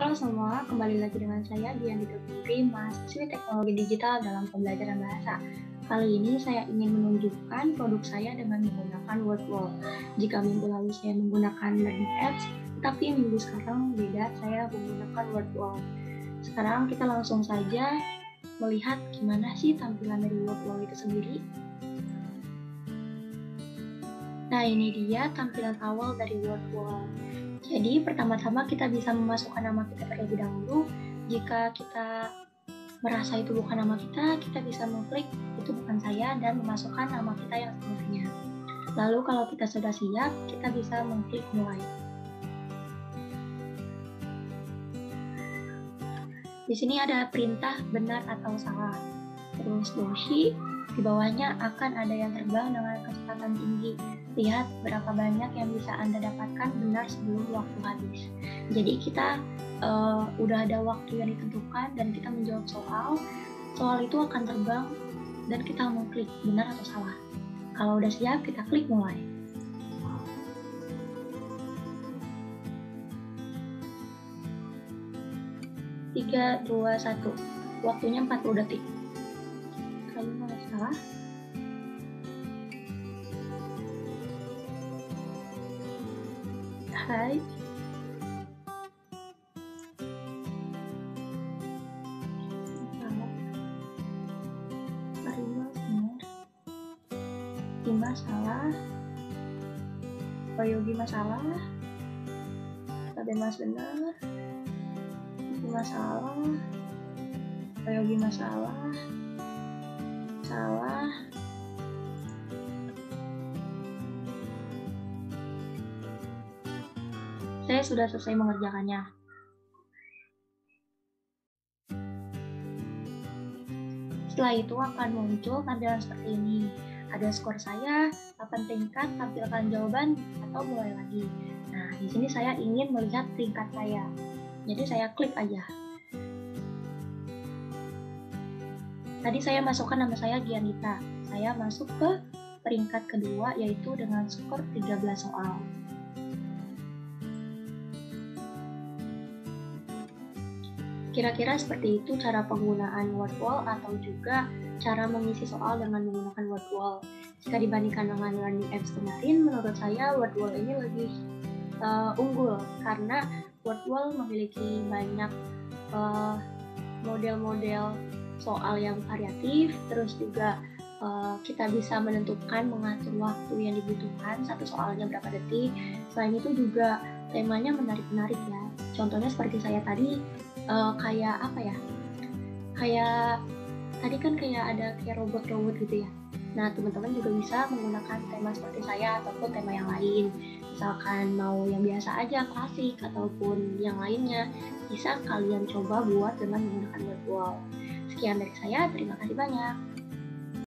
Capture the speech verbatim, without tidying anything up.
Halo semua, kembali lagi dengan saya Dian Putri, mahasiswi teknologi digital dalam pembelajaran bahasa. Kali ini saya ingin menunjukkan produk saya dengan menggunakan WordWall. Jika minggu lalu saya menggunakan Learning Apps, tapi minggu sekarang beda, saya menggunakan WordWall. Sekarang kita langsung saja melihat gimana sih tampilan dari WordWall itu sendiri. Nah, ini dia tampilan awal dari WordWall. Jadi pertama-tama kita bisa memasukkan nama kita terlebih dahulu. Jika kita merasa itu bukan nama kita, kita bisa mengklik itu bukan saya dan memasukkan nama kita yang sebenarnya. Lalu kalau kita sudah siap, kita bisa mengklik mulai. Di sini ada perintah benar atau salah. Terus doshi, di bawahnya akan ada yang terbang dengan kecepatan tinggi. Lihat berapa banyak yang bisa Anda dapatkan benar sebelum waktu habis. Jadi kita uh, udah ada waktu yang ditentukan dan kita menjawab soal. Soal itu akan terbang dan kita mau klik benar atau salah. Kalau udah siap, kita klik mulai. tiga, dua, satu. Waktunya empat puluh detik. Kalau nggak salah. Hai. Salah. Marima benar. Dima salah. Yogi masalah. Mas benar. Dima salah. Yogi masalah. Salah. Saya sudah selesai mengerjakannya. Setelah itu akan muncul tampilan seperti ini. Ada skor saya, delapan tingkat, tampilkan jawaban, atau mulai lagi. Nah, di sini saya ingin melihat tingkat saya. Jadi saya klik aja. Tadi saya masukkan nama saya Gianita. Saya masuk ke peringkat kedua, yaitu dengan skor tiga belas soal. Kira-kira seperti itu cara penggunaan WordWall atau juga cara mengisi soal dengan menggunakan WordWall. Jika dibandingkan dengan Learning Apps kemarin, menurut saya WordWall ini lebih uh, unggul karena WordWall memiliki banyak model-model uh, soal yang variatif, terus juga uh, kita bisa menentukan mengatur waktu yang dibutuhkan, satu soalnya berapa detik. Selain itu juga temanya menarik-menarik ya. Contohnya seperti saya tadi, Uh, kayak apa ya, kayak tadi kan kayak ada kayak robot-robot gitu ya. Nah, teman-teman juga bisa menggunakan tema seperti saya ataupun tema yang lain. Misalkan mau yang biasa aja, klasik, ataupun yang lainnya, bisa kalian coba buat dengan menggunakan WordWall. Sekian dari saya, terima kasih banyak.